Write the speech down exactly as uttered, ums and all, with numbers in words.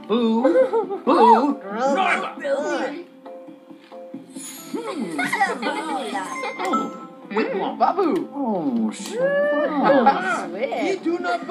Who? Who? Norma! Oh, wait, Babu. Oh, sure. Sweet. You do not